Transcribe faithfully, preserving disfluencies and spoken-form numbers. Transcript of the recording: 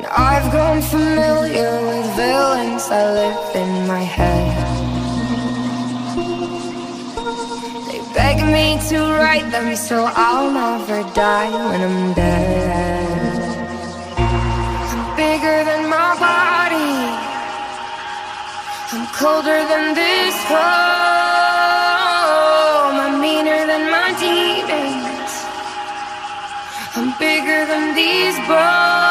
I've grown familiar with villains that live in my head. They beg me to write them so I'll never die when I'm dead. I'm bigger than my body, I'm colder than this home, I'm meaner than my demons, I'm bigger than these bones.